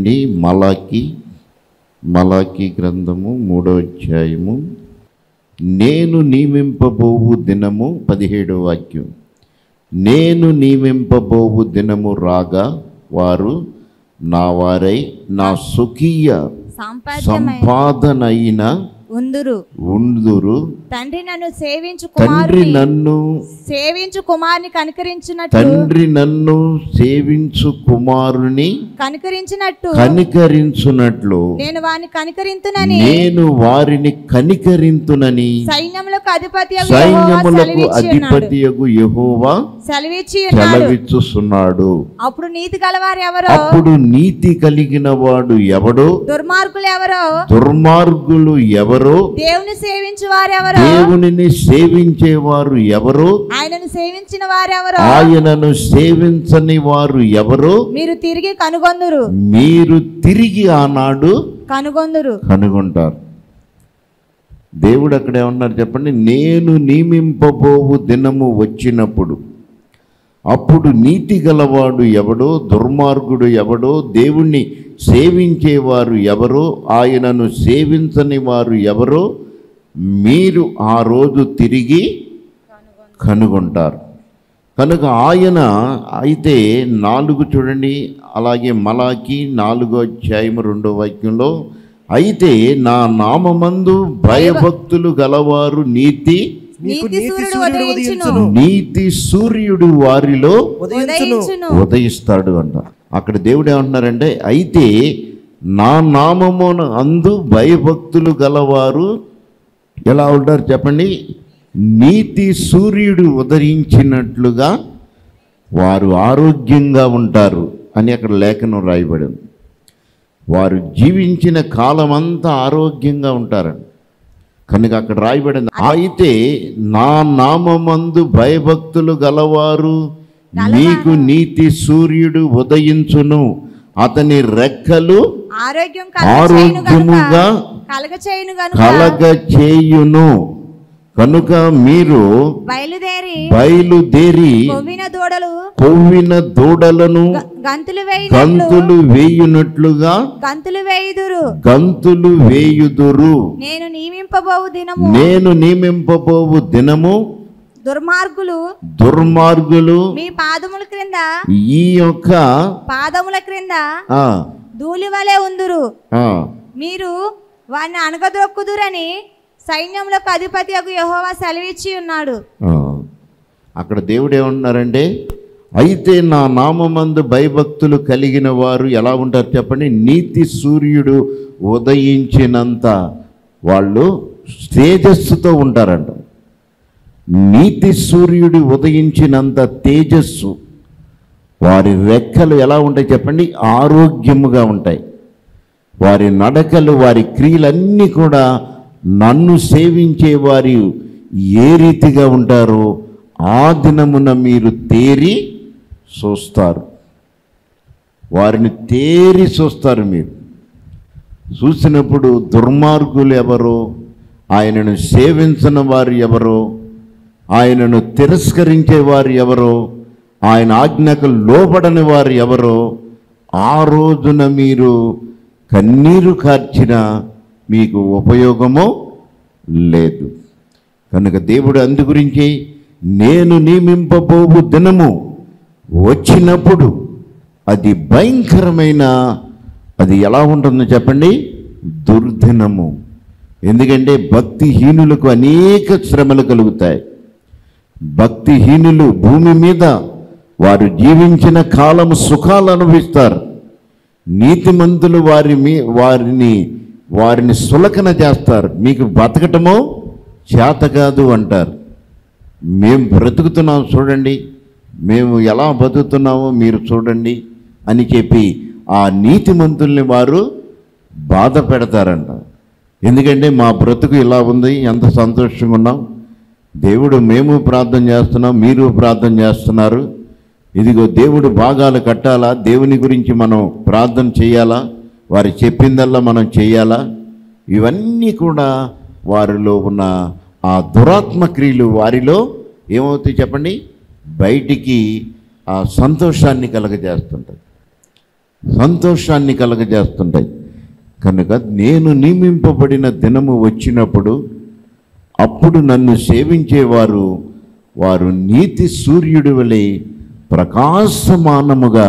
చూడండి, మలాకి గ్రంథము 3వ అధ్యాయము, నేను నియమింపబోవు దినము 17వ వాక్యం. నేను నియమింపబోవు దినము రాగా వారు నా వారై నా స్వకీయ సంపాదనైన ఉందురు. తండ్రి నన్ను సేవించు కుమారుని కనికరించునట్లు నేను వారిని కనికరింతునని సైన్యములకు అధిపతియగు యెహోవా సెలవిచ్చుచున్నాడు. అప్పుడు నీతి కలిగిన వాడు ఎవడో, దుర్మార్గులు ఎవరో, దేవునిని సేవించేవారు ఎవరో, ఆయనను సేవించని వారు ఎవరో మీరు తిరిగి ఆనాడు కనుగొంటారు. దేవుడు అక్కడ ఏమన్నారు చెప్పండి? నేను నియమింపబోవు దినము వచ్చినప్పుడు అప్పుడు నీతి గలవాడు ఎవడో, దుర్మార్గుడు ఎవడో, దేవుణ్ణి సేవించేవారు ఎవరో, ఆయనను సేవించని వారు ఎవరో మీరు ఆ రోజు తిరిగి కనుగొంటారు. కనుక ఆయన అయితే 4 చూడండి, అలాగే మలాకి 4వ అధ్యాయము 2వ వాక్యంలో, అయితే నా నామమందు భయభక్తులు గలవారు నీతి సూర్యుడు వారిలో ఉదయిస్తాడు అంట. అక్కడ దేవుడు ఏమంటున్నారంటే, అయితే నా నామమున అందు భయభక్తులు గలవారు ఎలా ఉంటారు చెప్పండి? నీతి సూర్యుడు ఉదయించినట్లుగా వారు ఆరోగ్యంగా ఉంటారు అని అక్కడ లేఖనం రాయబడింది. వారు జీవించిన కాలం అంతా ఆరోగ్యంగా ఉంటారని కనుక అక్కడ రాయబడింది. అయితే నా నామమందు భయభక్తులు గలవారు నీకు నీతి సూర్యుడు ఉదయించును, అతని రెక్కలు ఆరోగ్యముగా కలగచేయును. కనుక మీరు బయలుదేరి కొవ్విన దూడలను గంతులు వేయునట్లుగా గంతులు వేయుదురు. నేను నియమింపబోవు దినము దుర్మార్గులు మీ పాదముల క్రింద, ఈ యొక్క పాదముల క్రింద ధూళి వలె ఉందురు, మీరు వారిని అణగదొక్కుదురని సైన్యములకు అధిపతియగు యెహోవా సెలవిచ్చి ఉన్నాడు. అక్కడ దేవుడు ఏమంటున్నారంటే, అయితే నా నామమందు భయభక్తులు కలిగిన వారు ఎలా ఉంటారు చెప్పండి? నీతి సూర్యుడు ఉదయించినంత వాళ్ళు తేజస్సుతో ఉంటారంట. నీతి సూర్యుడు ఉదయించినంత తేజస్సు, వారి రెక్కలు ఎలా ఉంటాయి చెప్పండి? ఆరోగ్యముగా ఉంటాయి. వారి నడకలు, వారి క్రియలన్నీ కూడా నన్ను సేవించే వారు ఏ రీతిగా ఉంటారో ఆ దినమున మీరు తేరి చూస్తారు. వారిని తేరి చూస్తారు. మీరు చూసినప్పుడు దుర్మార్గులు ఎవరో, ఆయనను సేవించని వారు ఎవరో, ఆయనను తిరస్కరించేవారు ఎవరో, ఆయన ఆజ్ఞకు లోబడని వారు ఎవరో, ఆ రోజున మీరు కన్నీరు కార్చిన మీకు ఉపయోగమో లేదు. కనుక దేవుడు అందు గురించి నేను నియమింపబోవు దినము వచ్చినప్పుడు అది భయంకరమైన, అది ఎలా ఉంటుందో చెప్పండి? దుర్దినము. ఎందుకంటే భక్తిహీనులకు అనేక శ్రమలు కలుగుతాయి. భక్తిహీనులు భూమి మీద వారు జీవించిన కాలం సుఖాలు అనుభవిస్తారు. నీతిమంతులు వారిని సులకన చేస్తారు. మీకు బతకటమో చేత కాదు అంటారు. మేము బ్రతుకుతున్నాం చూడండి, మేము ఎలా బతుకుతున్నామో మీరు చూడండి అని చెప్పి ఆ నీతిమంతుల్ని వారు బాధ పెడతారంట. ఎందుకంటే మా బ్రతుకు ఇలా ఉంది, ఎంత సంతోషంగా ఉన్నాం, దేవుడు మేము ప్రార్థన చేస్తున్నాం, మీరు ప్రార్థన చేస్తున్నారు, ఇదిగో దేవుడు భాగాలు కట్టాలా, దేవుని గురించి మనం ప్రార్థన చేయాలా, వారు చెప్పిందల్లా మనం చేయాలా, ఇవన్నీ కూడా వారిలో ఉన్న ఆ దురాత్మ క్రియలు వారిలో ఏమవుతాయి చెప్పండి? బయటికి ఆ సంతోషాన్ని కలగజేస్తుంటాయి. సంతోషాన్ని కలగజేస్తుంటాయి. కనుక నేను నియమింపబడిన దినము వచ్చినప్పుడు అప్పుడు నన్ను సేవించేవారు వారు నీతి సూర్యుడి వలె ప్రకాశమానముగా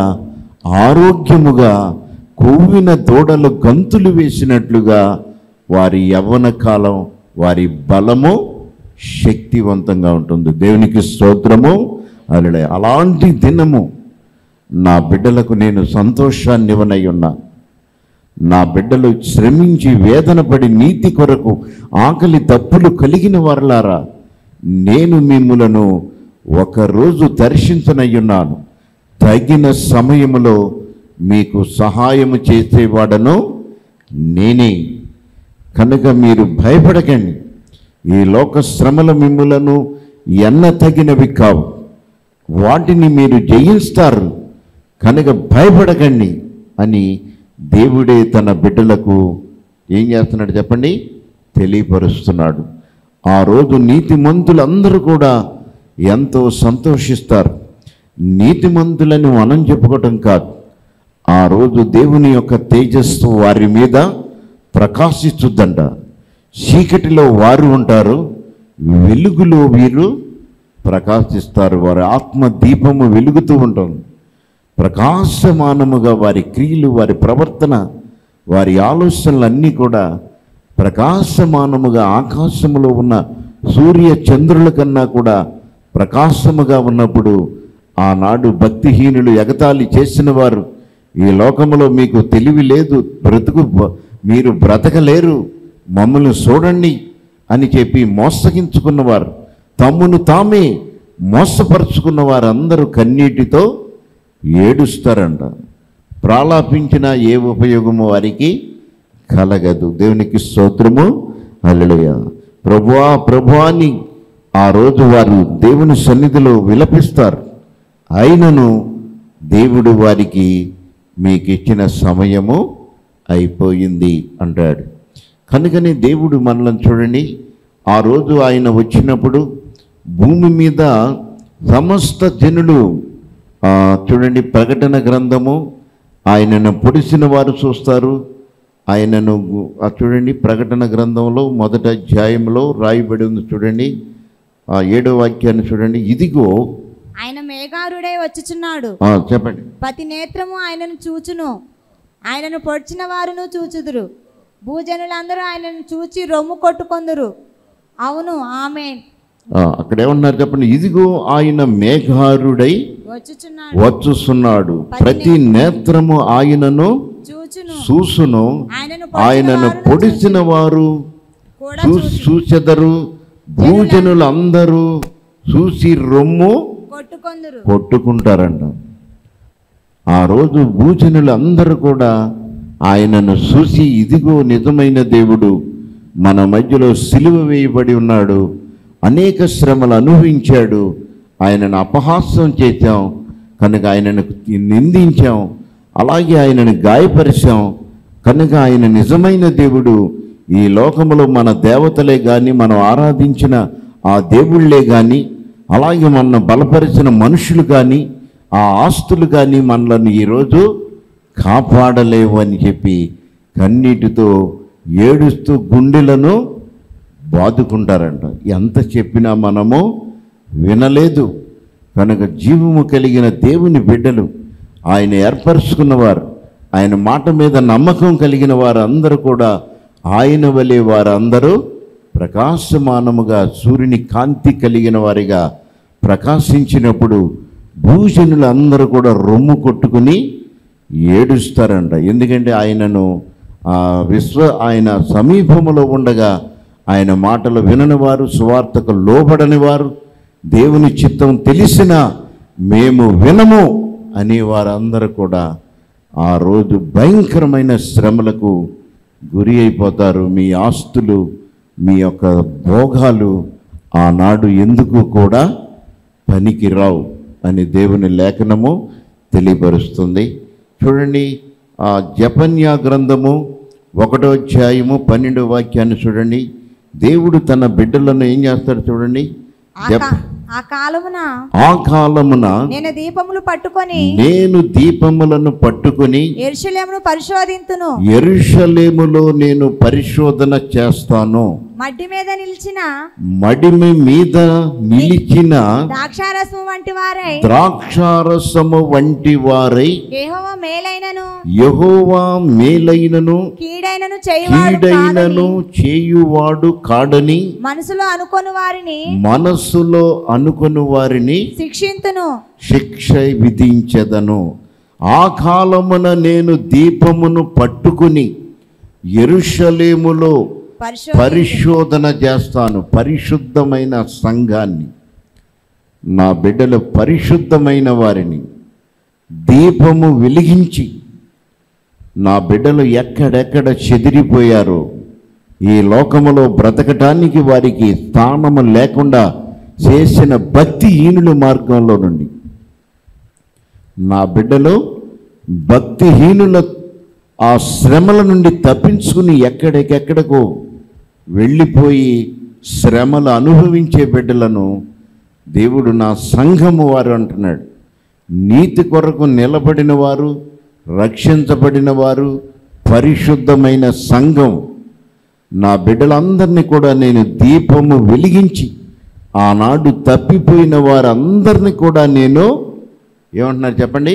ఆరోగ్యముగా కొవ్విన దూడలు గంతులు వేసినట్లుగా వారి యవ్వన కాలం వారి బలము శక్తివంతంగా ఉంటుంది. దేవునికి స్తోత్రము. హల్లెలూయా. అలాంటి దినము నా బిడ్డలకు నేను సంతోషాన్ని ఇవ్వనై ఉన్నా. నా బిడ్డలు శ్రమించి వేదన పడి నీతి కొరకు ఆకలి తప్పులు కలిగిన వారలారా, నేను మిమ్ములను ఒకరోజు దర్శించనయ్యున్నాను. తగిన సమయములో మీకు సహాయము చేసేవాడను నేనే. కనుక మీరు భయపడకండి. ఈ లోక శ్రమలు మిమ్ములను ఎన్న తగినవి కావు, వాటిని మీరు జయిస్తారు. కనుక భయపడకండి అని దేవుడే తన బిడ్డలకు ఏం చేస్తున్నాడు చెప్పండి, తెలియపరుస్తున్నాడు. ఆ రోజు నీతిమంతులందరూ కూడా ఎంతో సంతోషిస్తారు. నీతిమంతులని మనం చెప్పుకోవటం కాదు, ఆ రోజు దేవుని యొక్క తేజస్సు వారి మీద ప్రకాశిస్తుందంట. చీకటిలో వారు ఉంటారు, వెలుగులో వీరు ప్రకాశిస్తారు. వారి ఆత్మ దీపము వెలుగుతూ ఉంటుంది. ప్రకాశమానముగా వారి క్రియలు, వారి ప్రవర్తన, వారి ఆలోచనలన్నీ కూడా ప్రకాశమానముగా ఆకాశములో ఉన్న సూర్య చంద్రుల కన్నా కూడా ప్రకాశముగా ఉన్నప్పుడు ఆనాడు భక్తిహీనులు ఎగతాళి చేసిన వారు, ఈ లోకములో మీకు తెలివి లేదు, మీరు బ్రతకలేరు, మమ్మల్ని చూడండి అని చెప్పి మోసగించుకున్నవారు, తమ్మును తామే మోసపరుచుకున్న వారందరూ కన్నీటితో ఏడుస్తారంట. ప్రాలాపించిన ఏ ఉపయోగము వారికి కలగదు. దేవునికి స్తోత్రము. హల్లెలూయా. ప్రభువా ప్రభువా అని ఆ రోజు వారు దేవుని సన్నిధిలో విలపిస్తారు. అయినను దేవుడు వారికి మీకు ఇచ్చిన సమయము అయిపోయింది అంటాడు. కనుకనే దేవుడు మనల్ని చూడండి, ఆ రోజు ఆయన వచ్చినప్పుడు భూమి మీద సమస్త జనులు చూడండి, ప్రకటన గ్రంథము ఆయనను పొడిసిన వారు చూస్తారు. ఆయనను చూడండి, ప్రకటన గ్రంథంలో మొదటి అధ్యాయంలో రాయబడి ఉంది చూడండి, 7వ వాక్యాన్ని చూడండి. ఇదిగో ఆయన మేఘారుడై వచ్చుచున్నాడు, చెప్పండి. ప్రతి నేత్రము ఆయనను చూచును, ఆయనను పొడిచిన వారును చూచుదురు, భూజనులందరూ ఆయనను చూచి రొమ్ము కొట్టుకొందురు. అవును, ఆమేన్. అక్కడ ఏమన్నారు చెప్పండి. ఇదిగో ఆయన మేఘారుడై వచ్చుచున్నాడు, ప్రతి నేత్రము ఆయనను చూసును, ఆయనను పొడిచిన వారు చూచెదరు, భూజనులందరూ చూసి రొమ్ము కొట్టుకుంటారంట. ఆ రోజు భూజనులందరూ కూడా ఆయనను చూసి, ఇదిగో నిజమైన దేవుడు మన మధ్యలో సిలువ వేయబడి ఉన్నాడు, అనేక శ్రమలు అనుభవించాడు, ఆయనను అపహాస్యం చేశాం, కనుక ఆయనను నిందించాం, అలాగే ఆయనను గాయపరిచాం, కనుక ఆయన నిజమైన దేవుడు. ఈ లోకములో మన దేవతలే కానీ, మనం ఆరాధించిన ఆ దేవుళ్ళే కానీ, అలాగే మన బలపరిచిన మనుషులు కానీ, ఆ ఆస్తులు కానీ మనల్ని ఈరోజు కాపాడలేవు అని చెప్పి కన్నీటితో ఏడుస్తూ గుండెలను బాదుకుంటారంట. ఎంత చెప్పినా మనము వినలేదు. కనుక జీవము కలిగిన దేవుని బిడ్డలు, ఆయన ఏర్పరచుకున్నవారు, ఆయన మాట మీద నమ్మకం కలిగిన వారందరూ కూడా ఆయన వలె వారందరూ ప్రకాశమానముగా సూర్యుని కాంతి కలిగిన వారిగా ప్రకాశించినప్పుడు భూషణులు అందరూ కూడా రొమ్ము కొట్టుకుని ఏడుస్తారంట. ఎందుకంటే ఆయనను ఆయన సమీపములో ఉండగా ఆయన మాటలు వినని వారు, సువార్తకు లోబడని వారు, దేవుని చిత్తం తెలిసినా మేము వినము అని వారందరూ కూడా ఆ రోజు భయంకరమైన శ్రమలకు గురి అయిపోతారు. మీ ఆస్తులు, మీ యొక్క భోగాలు ఆనాడు ఎందుకు కూడా పనికిరావు అని దేవుని లేఖనము తెలియపరుస్తుంది. చూడండి, ఆ జపన్యా గ్రంథము 1వ అధ్యాయము 12వ వాక్యాన్ని చూడండి. దేవుడు తన బిడ్డలను ఏం చేస్తాడు చూడండి. ఆ కాలమున ఆ కాలమున నేను దీపములు పట్టుకొని నేను దీపములను పట్టుకొని యెరూషలేమును పరిశోధింతును. యెరూషలేములో నేను పరిశోధన చేస్తాను. మడ్డి మీద నిలిచిన మడిమి మీద నిలిచిన ద్రాక్షారసము వంటి వారై ద్రాక్షారసము వంటి వారై యెహోవా మేలైనను యెహోవా మేలైనను కీడైనను కీడైనను చేయువాడు కాడని మనసులో అనుకొని వారిని అనుకొను వారిని శిక్షింతును. శిక్ష విధించెదను. ఆ కాలమున నేను దీపమును పట్టుకుని యెరూషలేములో పరిశోధన చేస్తాను. పరిశుద్ధమైన సంఘాన్ని, నా బిడ్డలు పరిశుద్ధమైన వారిని దీపము వెలిగించి, నా బిడ్డలు ఎక్కడెక్కడ చెదిరిపోయారో, ఈ లోకములో బ్రతకటానికి వారికి స్థానము లేకుండా చేసిన భక్తిహీనుల మార్గంలో నుండి నా బిడ్డలు భక్తిహీనుల ఆ శ్రమల నుండి తప్పించుకుని ఎక్కడికెక్కడకో వెళ్ళిపోయి శ్రమలు అనుభవించే బిడ్డలను దేవుడు నా సంఘము వారు అంటున్నాడు. నీతి కొరకు నిలబడిన వారు, రక్షించబడిన వారు, పరిశుద్ధమైన సంఘం, నా బిడ్డలందరినీ కూడా నేను దీపము వెలిగించి ఆనాడు తప్పిపోయిన వారందరినీ కూడా నేను ఏమంటున్నారు చెప్పండి,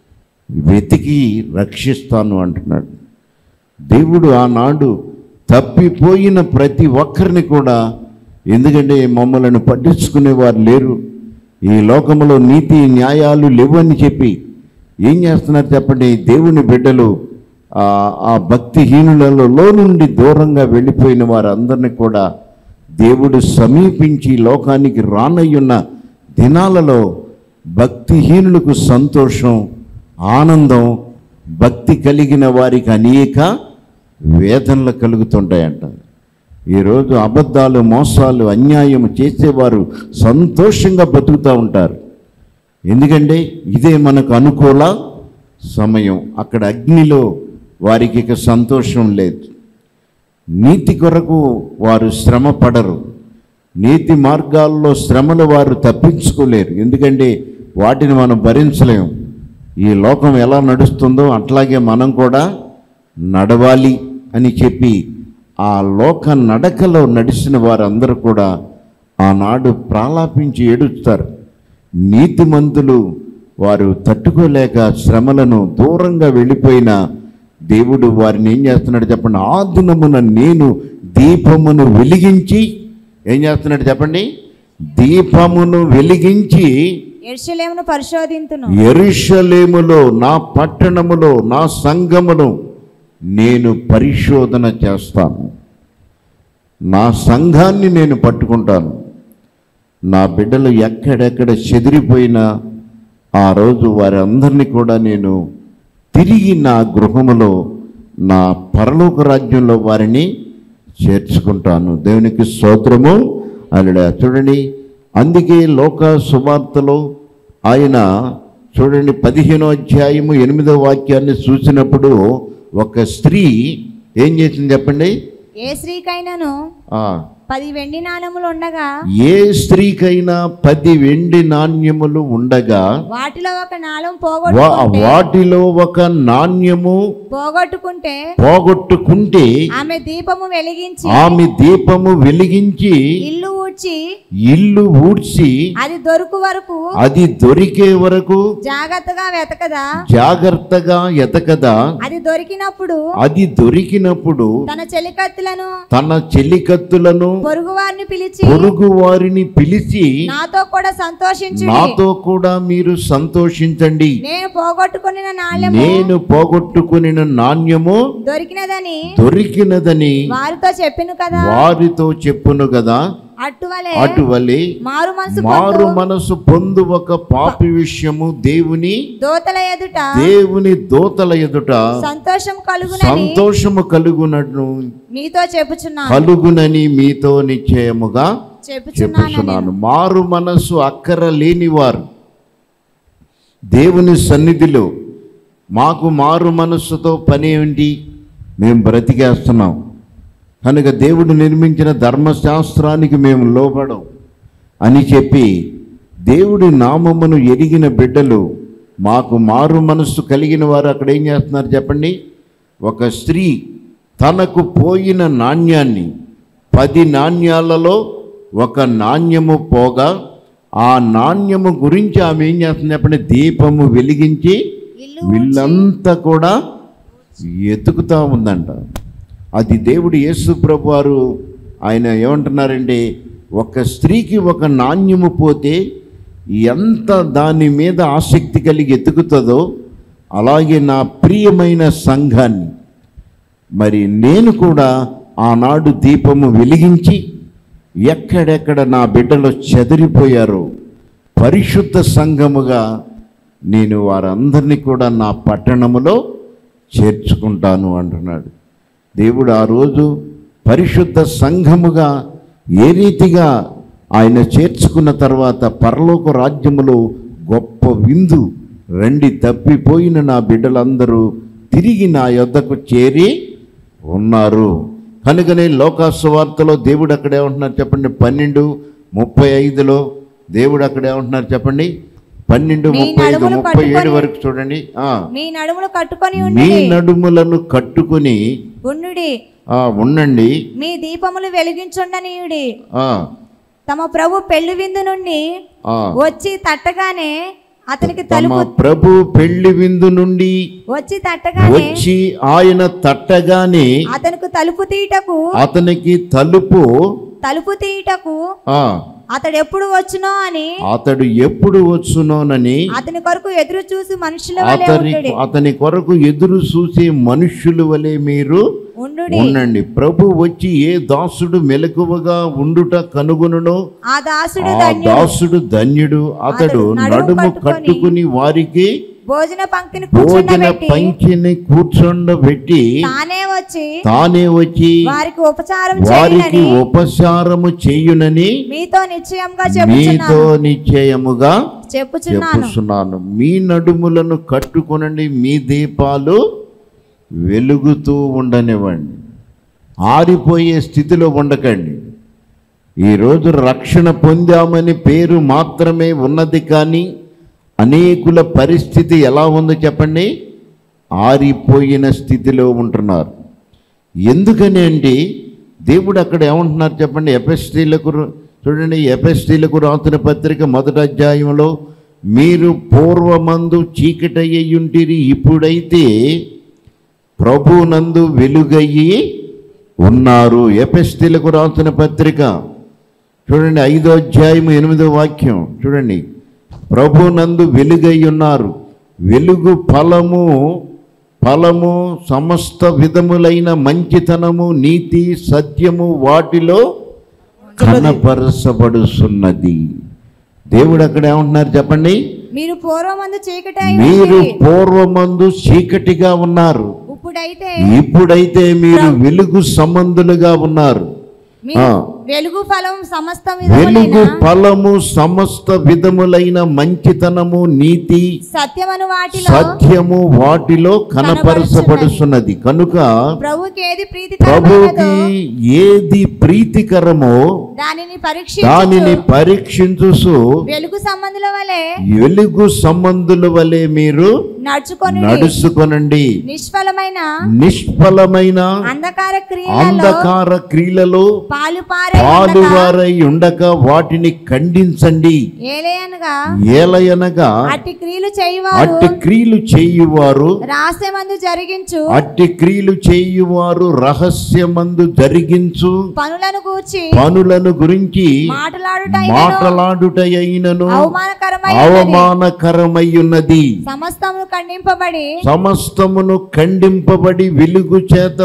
వెతికి రక్షిస్తాను అంటున్నాడు దేవుడు. ఆనాడు తప్పిపోయిన ప్రతి ఒక్కరిని కూడా, ఎందుకంటే మమ్మల్ని పట్టించుకునేవారు లేరు, ఈ లోకంలో నీతి న్యాయాలు లేవని చెప్పి ఏం చేస్తున్నారు చెప్పండి, దేవుని బిడ్డలు ఆ భక్తిహీనులలో నుండి దూరంగా వెళ్ళిపోయిన వారందరినీ కూడా దేవుడు సమీపించి లోకానికి రానయ్యున్న దినాలలో భక్తిహీనులకు సంతోషం, ఆనందం, భక్తి కలిగిన వారికి అనేక వేదనలు కలుగుతుంటాయంట. ఈరోజు అబద్ధాలు, మోసాలు, అన్యాయం చేసేవారు సంతోషంగా బతుకుతూ ఉంటారు. ఎందుకంటే ఇదే మనకు అనుకూల సమయం. అక్కడ అగ్నిలో వారికి ఇక సంతోషం లేదు. నీతి కొరకు వారు శ్రమ పడరు. నీతి మార్గాల్లో శ్రమలు వారు తప్పించుకోలేరు. ఎందుకంటే వాటిని మనం భరించలేము. ఈ లోకం ఎలా నడుస్తుందో అట్లాగే మనం కూడా నడవాలి అని చెప్పి ఆ లోక నడకలో నడిచిన వారందరూ కూడా ఆనాడు ప్రాలాపించి ఏడుస్తారు. నీతిమంతులు వారు తట్టుకోలేక శ్రమలను దూరంగా వెళ్ళిపోయిన దేవుడు వారిని ఏం చేస్తున్నాడు చెప్పండి, ఆ దినమున నేను దీపమును వెలిగించి ఏం చేస్తున్నాడు చెప్పండి, దీపమును వెలిగించి యెరూషలేమును పరిశోధింతును. యెరూషలేములో, నా పట్టణములో, నా సంఘమును నేను పరిశోధన చేస్తాను. నా సంఘాన్ని నేను పట్టుకుంటాను. నా బిడ్డలు ఎక్కడెక్కడ చెదిరిపోయినా ఆ రోజు వారందరినీ కూడా నేను తిరిగి నా గృహములో, నా పరలోక రాజ్యంలో వారిని చేర్చుకుంటాను. దేవునికి స్తోత్రము. అలా చూడండి, అందుకే లోక సువార్తలో ఆయన చూడండి 15వ అధ్యాయము 8వ వాక్యాన్ని చూసినప్పుడు ఒక స్త్రీ ఏం చేసింది చెప్పండి, ఏ స్త్రీకైనాను 10 వెండి నాణ్యములు ఉండగా, ఏ స్త్రీకైనా 10 వెండి నాణ్యములు ఉండగా వాటిలో ఒక నాణ్యం పోగొట్టుకుంటే ఆమె దీపము వెలిగించి ఇల్లు ఊడ్చి అది దొరికే వరకు జాగ్రత్తగా ఎతకదా అది దొరికినప్పుడు తన చెలికత్తులను పొరుగు వారిని పిలిచి నాతో కూడా మీరు సంతోషించండి, నేను పోగొట్టుకుని నాణ్యము దొరికినదని వారితో చెప్పును కదా. అటువలే మారు మనసు పొందు ఒక పాపి విషయము దేవుని దూతల ఎదుట సంతోషము కలుగునని మీతో నిశ్చయముగా చెప్పుచున్నాను. మారు మనసు అక్కర లేనివారు దేవుని సన్నిధిలో, మాకు మారు మనస్సుతో పని ఏంటి, మేము బ్రతికేస్తున్నాం కనుక దేవుడు నిర్మించిన ధర్మశాస్త్రానికి మేము లోబడం అని చెప్పి దేవుడి నామమును ఎరిగిన బిడ్డలు, మాకు మారు మనస్సు కలిగిన వారు అక్కడ ఏం చేస్తున్నారు చెప్పండి? ఒక స్త్రీ తనకు పోయిన నాణ్యాన్ని 10 నాణ్యాలలో ఒక నాణ్యము పోగా ఆ నాణ్యము గురించి ఆమె ఏం చేస్తుంది చెప్పండి? దీపము వెలిగించి వీళ్ళంతా కూడా ఎతుకుతూ ఉందంట. అది దేవుడు యేసు ప్రభు వారు ఆయన ఏమంటున్నారంటే, ఒక స్త్రీకి ఒక నాణ్యము పోతే ఎంత దాని మీద ఆసక్తి కలిగి ఎతుకుతుందో, అలాగే నా ప్రియమైన సంఘాన్ని మరి నేను కూడా ఆనాడు దీపము వెలిగించి ఎక్కడెక్కడ నా బిడ్డలు చెదిరిపోయారో పరిశుద్ధ సంఘముగా నేను వారందరినీ కూడా నా పట్టణములో చేర్చుకుంటాను అంటున్నాడు దేవుడు. ఆ రోజు పరిశుద్ధ సంఘముగా ఏ రీతిగా ఆయన చేర్చుకున్న తర్వాత పరలోక రాజ్యములో గొప్ప విందు, రండి తప్పిపోయిన నా బిడ్డలందరూ తిరిగి నా యొద్దకు చేరి ఉన్నారు. కనుకనే లోకాసువార్తలో దేవుడు అక్కడ ఏమంటున్నారు చెప్పండి? 12:35లో దేవుడు అక్కడ ఏమంటున్నారు చెప్పండి? 12:35-37 వరకు చూడండి. మీ నడుములు కట్టుకొని మీ నడుములను కట్టుకొని ఉండండి, మీ దీపములు వెలిగించుండనీయుడి. తమ ప్రభు పెళ్లి విందు నుండి వచ్చి తట్టగానే అతనికి తమ ప్రభు పెళ్లి విందు నుండి వచ్చి ఆయన తట్టగానే అతనికి తలుపు తీయటకు అతడు ఎప్పుడు వచ్చునోనని అతని కొరకు ఎదురు చూసి మనుష్యుల వలె మీరు ఉండండి. ప్రభు వచ్చి ఏ దాసుడు మెలకువగా ఉండుట కనుగొనునో ఆ దాసుడు ధన్యుడు. అతడు నడుము కట్టుకుని వారికి భోజన పంక్తిని కూర్చొండబెట్టి తానే వచ్చి వారికి ఉపచారము చేయునని మీతో నిశ్చయముగా చెప్పుచున్నాను. మీ నడుములను కట్టుకొనండి, మీ దీపాలు వెలుగుతూ ఉండనివ్వండి, ఆరిపోయే స్థితిలో ఉండకండి. ఈరోజు రక్షణ పొందామని పేరు మాత్రమే ఉన్నది, కానీ అనేకుల పరిస్థితి ఎలా ఉందో చెప్పండి? ఆరిపోయిన స్థితిలో ఉంటున్నారు. ఎందుకని అంటే దేవుడు అక్కడ ఏమంటున్నారు చెప్పండి? ఎఫెసీయులకు చూడండి, ఎఫెసీయులకు రాసిన పత్రిక 1వ అధ్యాయంలో, మీరు పూర్వమందు చీకటయ్యుంటిరి, ఇప్పుడైతే ప్రభునందు వెలుగయ్యి ఉన్నారు. ఎఫెసీయులకు రాసిన పత్రిక చూడండి 5వ అధ్యాయం 8వ వాక్యం చూడండి. ప్రభునందు వెలుగై ఉన్నారు. వెలుగు ఫలము సమస్త విధములైన మంచితనము, నీతి, సత్యము వాటిలో కనపరచబడుతున్నది. దేవుడు అక్కడ ఏమంటున్నారు చెప్పండి? మీరు పూర్వమందు చీకటిగా ఉన్నారు, ఇప్పుడైతే మీరు వెలుగు సంబంధులుగా ఉన్నారు. వెలుగు ఫలము సమస్త విధములైన మంచితనము, నీతి, సత్యము వాటిలో కనపరచబడుతున్నది. కనుక ప్రభుకి ఏది ప్రీతికరమో దానిని పరీక్షించు వెలుగు సంబంధుల వలె మీరు నడుచుకొనండి. నిష్ఫలమైన అంధకార క్రియలలో పాలువారై ఉండక వాటిని ఖండించండి. ఏలయనగా అట్టి క్రియలు చేయువారు రహస్యమందు జరిగించు పనులను గురించి మాట్లాడుటయైనను అవమానకరమయ్యున్నది. సమస్తమును ఖండింపబడి వెలుగు చేత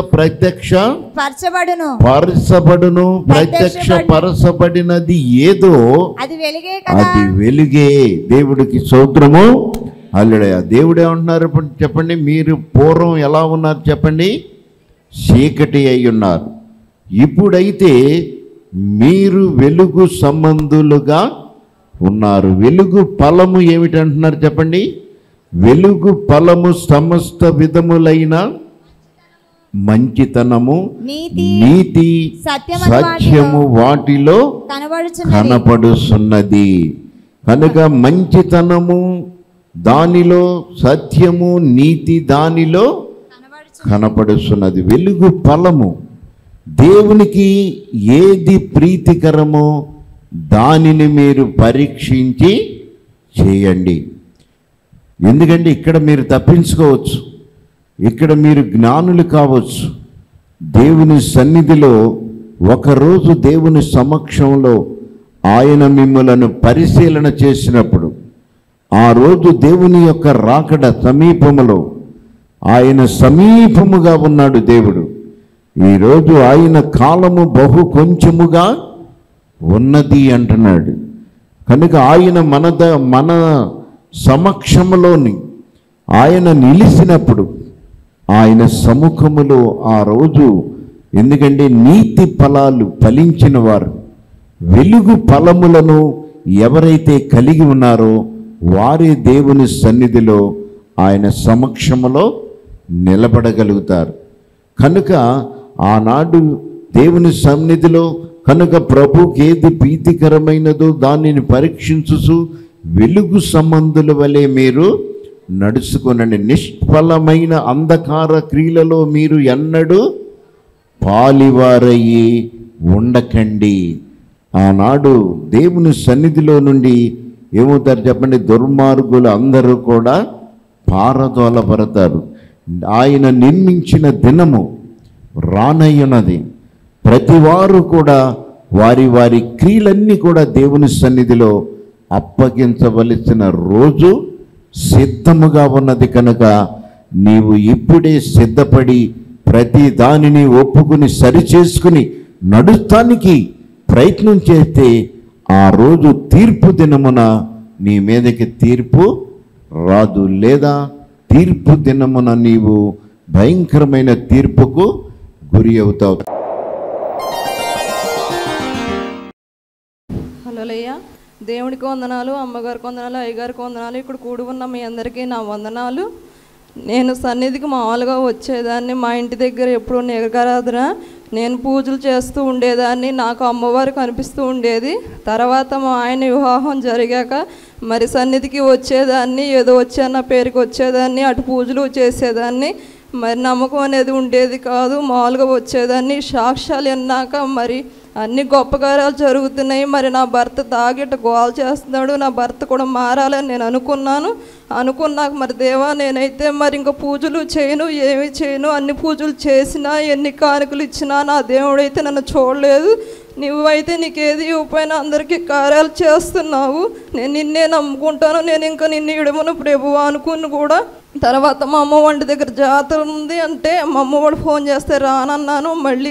ప్రత్యక్షపరచబడినది ఏదో అది వెలుగే. దేవుడికి స్తోత్రము. హల్లెలూయా. దేవుడు ఏమంటున్నారు చెప్పండి? మీరు పూర్వం ఎలా ఉన్నారు చెప్పండి? చీకటి అయి ఉన్నారు, ఇప్పుడైతే మీరు వెలుగు సంబంధులుగా ఉన్నారు. వెలుగు ఫలము ఏమిటంటున్నారు చెప్పండి? వెలుగు ఫలము సమస్త విధములైన మంచితనము, నీతి, సత్యము వాటిలో కనపడుతున్నది. కనుక మంచితనము దానిలో, సత్యము నీతి దానిలో కనపడుతున్నది. వెలుగు ఫలము. దేవునికి ఏది ప్రీతికరమో దానిని మీరు పరీక్షించి చేయండి. ఎందుకంటే ఇక్కడ మీరు తప్పించుకోవచ్చు, ఇక్కడ మీరు జ్ఞానులు కావచ్చు. దేవుని సన్నిధిలో ఒకరోజు దేవుని సమక్షంలో ఆయన మిమ్మలను పరిశీలన చేసినప్పుడు, ఆ రోజు దేవుని యొక్క రాకడ సమీపములో, ఆయన సమీపముగా ఉన్నాడు దేవుడు. ఈరోజు ఆయన కాలము బహు కొంచెముగా ఉన్నది అంటున్నాడు. కనుక ఆయన మన సమక్షములోని ఆయన నిలిచినప్పుడు, ఆయన సముఖములో ఆ రోజు, ఎందుకంటే నీతి ఫలాలు ఫలించిన వారు, వెలుగు ఫలములను ఎవరైతే కలిగి ఉన్నారో వారే దేవుని సన్నిధిలో ఆయన సమక్షములో నిలబడగలుగుతారు. కనుక ఆనాడు దేవుని సన్నిధిలో కనుక ప్రభుకి ఏది ప్రీతికరమైనదో దానిని పరీక్షించుచు వెలుగు సంబంధుల వలె మీరు నడుచుకొనండి. నిష్ఫలమైన అంధకార క్రియలలో మీరు ఎన్నడూ పాలివారయ్యి ఉండకండి. ఆనాడు దేవుని సన్నిధిలో నుండి ఏమవుతారు చెప్పండి? దుర్మార్గులు అందరూ కూడా పారదోలపడతారు. ఆయన నిర్మించిన దినము రానయ్యున్నది. ప్రతివారు కూడా వారి వారి క్రియలన్నీ కూడా దేవుని సన్నిధిలో అప్పగించవలసిన రోజు సిద్ధముగా ఉన్నది. కనుక నీవు ఇప్పుడే సిద్ధపడి ప్రతి దానిని ఒప్పుకుని సరిచేసుకుని నడుస్తానికి ప్రయత్నం చేస్తే ఆ రోజు తీర్పు దినమున నీ మీదకి తీర్పు రాదు. లేదా తీర్పు దినమున నీవు భయంకరమైన తీర్పుకు గురి అవుతావు. హల్లెలూయా. దేవుడికి వందనాలు, అమ్మగారికి వందనాలు, అయ్యగారికి వందనాలు. ఇక్కడ కూడి ఉన్న మీ అందరికీ నా వందనాలు. నేను సన్నిధికి మామూలుగా వచ్చేదాన్ని. మా ఇంటి దగ్గర ఎప్పుడు నిగరాధన, నేను పూజలు చేస్తూ ఉండేదాన్ని. నాకు అమ్మవారు కనిపిస్తూ ఉండేది. తర్వాత మా ఆయన వివాహం జరిగాక మరి సన్నిధికి వచ్చేదాన్ని. ఏదో వచ్చాన్న పేరుకి వచ్చేదాన్ని, అటు పూజలు చేసేదాన్ని. మరి నమ్మకం అనేది ఉండేది కాదు. మామూలుగా వచ్చేదాన్ని. సాక్ష్యాలు విన్నాక మరి అన్ని గొప్ప కార్యాలు జరుగుతున్నాయి. మరి నా భర్త తాగిట గోల చేస్తున్నాడు, నా భర్త కూడా మారాలని నేను అనుకున్నాక మరి దేవా, నేనైతే మరి ఇంకా పూజలు చేయను, ఏమి చేయను. అన్ని పూజలు చేసినా, ఎన్ని కానుకలు ఇచ్చినా నా దేవుడైతే నన్ను చూడలేదు. నువ్వైతే నీకేది ఇవ్వకపోయినా అందరికీ కార్యాలు చేస్తున్నావు. నేను నిన్నే నమ్ముకుంటాను, నేను ఇంకా నిన్ను ఇడమను ప్రభువా అనుకుని కూడా. తర్వాత మా అమ్మ వంటి దగ్గర జాతర ఉంది అంటే మా అమ్మ వాడు ఫోన్ చేస్తే రానన్నాను.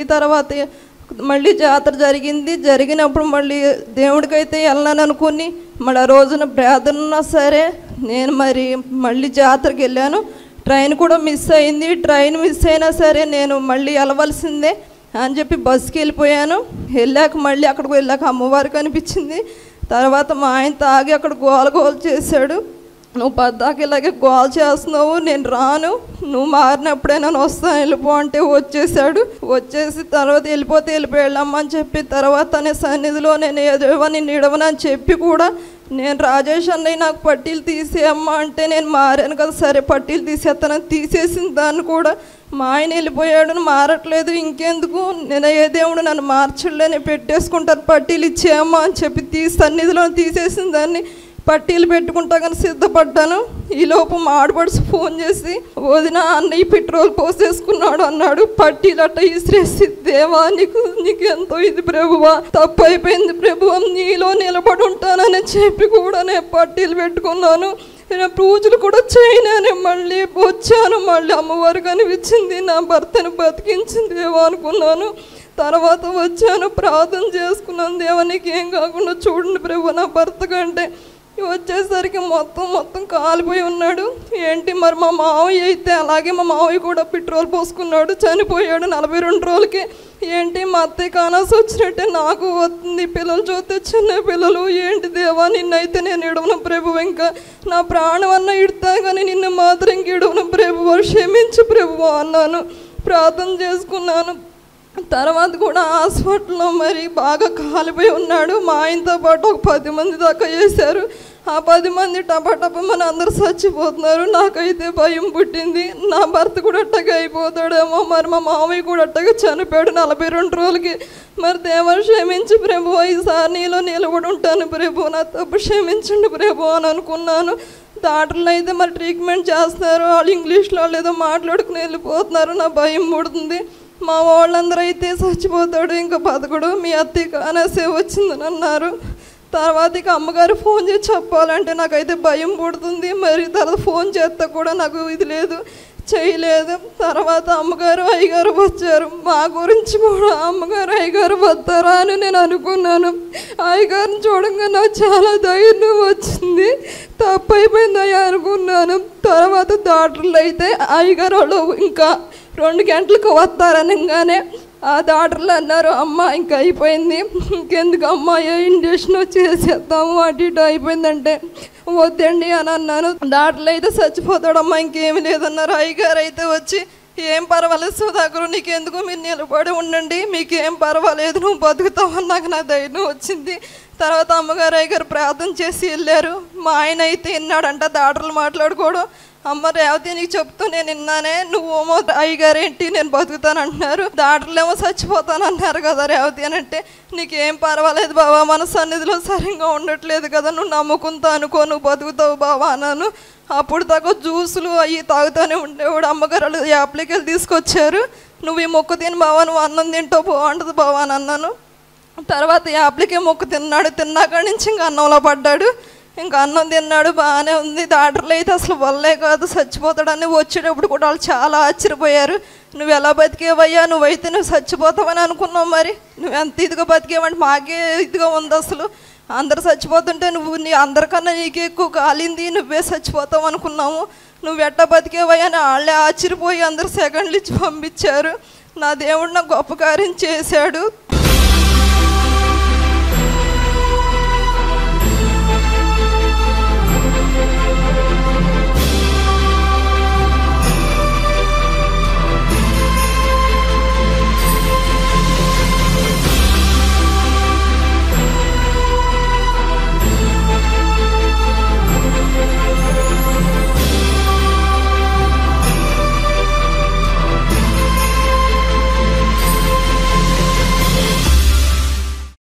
మళ్ళీ జాతర జరిగినప్పుడు మళ్ళీ దేవుడికైతే వెళ్ళాను అనుకుని మళ్ళీ ఆ రోజున ప్రార్థన ఉన్నా సరే నేను మరి మళ్ళీ జాతరకి వెళ్ళాను. ట్రైన్ కూడా మిస్ అయింది. ట్రైన్ మిస్ అయినా సరే నేను మళ్ళీ వెళ్ళవలసిందే అని చెప్పి బస్కి వెళ్ళాక మళ్ళీ అక్కడికి వెళ్ళాక అమ్మవారికి అనిపించింది. తర్వాత మా ఆయన తాగి అక్కడ గోల చేశాడు. నువ్వు పద్దాకి ఇలాగే గోల్ చేస్తున్నావు, నేను రాను, నువ్వు మారినప్పుడే నేను వస్తాను, వెళ్ళిపో అంటే వచ్చేసి తర్వాత వెళ్ళిపోయాళ్ళమ్మా అని చెప్పి తర్వాత నేను సన్నిధిలో నేను ఏదేవో నిన్ను ఇడవనని చెప్పి కూడా నేను రాజేష్ అన్నయ్య నాకు పట్టీలు తీసేయమ్మా అంటే నేను మారాను కదా, సరే పట్టీలు తీసేస్తానని తీసేసిన దాన్ని కూడా మా ఆయన వెళ్ళిపోయాడు, మారట్లేదు, ఇంకెందుకు నేను ఏ దేవుడు నన్ను మార్చలే, నేను పెట్టేసుకుంటాను, పట్టీలు ఇచ్చేయమ్మా అని చెప్పి సన్నిధిలో తీసేసిన దాన్ని పట్టీలు పెట్టుకుంటా కానీ సిద్ధపడ్డాను. ఈలోపు మా ఆడపడుచు ఫోన్ చేసి వదిన అన్నయ్య పెట్రోల్ పోసేసుకున్నాడు అన్నాడు. పట్టీలు అట్ట ఇసిరేసి దేవా నీకు ఎంతో ఇది ప్రభువా, తప్పు అయిపోయింది ప్రభువా, నీలో నిలబడి ఉంటానని చెప్పి కూడా నేను పట్టీలు పెట్టుకున్నాను. నేను పూజలు కూడా చేయను, మళ్ళీ వచ్చాను. మళ్ళీ అమ్మవారు కనిపించింది, నా భర్తను బతికించింది దేవా అనుకున్నాను. తర్వాత వచ్చాను, ప్రార్థన చేసుకున్నాను, దేవా నీకు ఏం కాకుండా చూడండి ప్రభు నా భర్త కంటే. వచ్చేసరికి మొత్తం కాలిపోయి ఉన్నాడు. ఏంటి మరి మా మావయ్య అయితే అలాగే మా మావయ్య కూడా పెట్రోల్ పోసుకున్నాడు, చనిపోయాడు 42 రోజులకి. ఏంటి మా అత్తయ్య కానాల్సి వచ్చినట్టే నాకు వస్తుంది, పిల్లలు చూస్తే చిన్న పిల్లలు. ఏంటి దేవా నిన్నైతే నేను ఇడవను ప్రభు, ఇంకా నా ప్రాణం అన్న ఇడతా కానీ నిన్ను మాత్రం ఇంక ఇడవను ప్రభు, క్షమించు ప్రభు అన్నాను. ప్రార్థన చేసుకున్నాను. తర్వాత కూడా హాస్పిటల్లో మరి బాగా కాలిపోయి ఉన్నాడు. మా ఆయనతో పాటు ఒక 10 మంది దాకా చేశారు. ఆ 10 మంది టపటప మన అందరు చచ్చిపోతున్నారు. నాకైతే భయం పుట్టింది, నా భర్త కూడా అట్టగా అయిపోతాడేమో, మరి మా మామయ్య కూడా అట్టగా చనిపోయాడు 42 రోజులకి. మరి దేవుడు క్షమించి ప్రభు, ఈసారి నీలో నిలబడి ఉంటాను ప్రభు, నా తప్పు క్షమించండి ప్రభు అని అనుకున్నాను. డాక్టర్లు అయితే మరి ట్రీట్మెంట్ చేస్తున్నారు, వాళ్ళు ఇంగ్లీష్లో వాళ్ళు ఏదో మాట్లాడుకుని వెళ్ళిపోతున్నారు. నా భయం పుడుతుంది. మా వాళ్ళందరూ అయితే చచ్చిపోతాడు, ఇంకా బతకడు, మీ అత్తయ్య అనేసే వచ్చిందని అన్నారు. తర్వాత ఇక అమ్మగారు ఫోన్ చేసి చెప్పాలంటే నాకైతే భయం పుడుతుంది. మరి తర్వాత ఫోన్ చేస్తే కూడా నాకు ఇది లేదు, చేయలేదు. తర్వాత అమ్మగారు అయ్యగారు వచ్చారు. మా గురించి కూడా అమ్మగారు అయ్యగారు వస్తారా అని నేను అనుకున్నాను. అయ్యగారిని చూడంగా నాకు చాలా ధైర్యం వచ్చింది, తప్పు అయిపోయిందయ్యా అనుకున్నాను. తర్వాత డాక్టర్లు అయితే అయ్యగారు వాళ్ళు ఇంకా 2 గంటలకు వస్తారనగానే ఆ డాక్టర్లు అన్నారు, అమ్మ ఇంకా అయిపోయింది, ఇంకెందుకు అమ్మ ఏ ఇంజక్షన్ చేసేద్దాము అటు ఇటు అయిపోయిందంటే వద్దండి అని అన్నాను. డాక్టర్లు అయితే చచ్చిపోతాడమ్మా ఇంకేమి లేదన్నారు. అయ్యగారు అయితే వచ్చి ఏం పర్వాలేదు సుధాకర్, నీకెందుకు మీరు నిలబడి ఉండండి, మీకేం పర్వాలేదు, నువ్వు బతుకుతావని నాకు ధైర్యం వచ్చింది. తర్వాత అమ్మగారు అయ్యగారు ప్రార్థన చేసి వెళ్ళారు. మా ఆయన అయితే విన్నాడంట డాక్టర్లు మాట్లాడుకోవడం. అమ్మ రేవతి నీకు చెప్తూ నేను విన్నానే, నువ్వేమో అయ్యగారేంటి నేను బతుకుతాను అంటున్నారు, డాక్టర్లు ఏమో చచ్చిపోతాను అన్నారు కదా రేవతి అని అంటే, నీకేం పర్వాలేదు బావా, మన సన్నిధిలో సరిగ్గా ఉండట్లేదు కదా, నువ్వు నమ్ముకుంటా అనుకో, నువ్వు బతుకుతావు బావా అన్నాను. అప్పుడు దాకా జ్యూసులు అవి తాగుతూనే ఉండేవాడు. అమ్మగారు యాప్లికెళ్ళి తీసుకొచ్చారు, నువ్వు ఈ మొక్కు తిని బావా, నువ్వు అన్నం తింటావు బాగుంటుంది బావా అని అన్నాను. తర్వాత యాప్లికే మొక్కు తిన్నాడు. తిన్నాక నుంచి ఇంకా అన్నంలో పడ్డాడు. ఇంకా అన్నం తిన్నాడు, బాగానే ఉంది. డాక్టర్లు అయితే అసలు వల్లే కాదు, చచ్చిపోతాడని వచ్చేటప్పుడు కూడా వాళ్ళు చాలా ఆశ్చర్యపోయారు. నువ్వు ఎలా బతికేవయ్యా, నువ్వైతే నువ్వు చచ్చిపోతావని అనుకున్నావు, మరి నువ్వు ఎంత ఇదిగా బతికేవంటే మాకే ఇదిగా ఉంది, అసలు అందరు చచ్చిపోతుంటే నువ్వు అందరికన్నా నీకే ఎక్కువ కాలింది, నువ్వే చచ్చిపోతావు అనుకున్నాము, నువ్వు ఎట్టా బతికేవయ్యా అని వాళ్ళే ఆశ్చర్యపోయి అందరు సెకండ్లు ఇచ్చి పంపించారు. నా దేవుడు నాకు గొప్ప కార్యం చేశాడు.